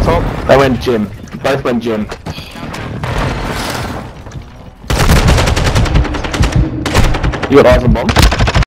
top. They went gym. Both went gym. You got eyes on bomb?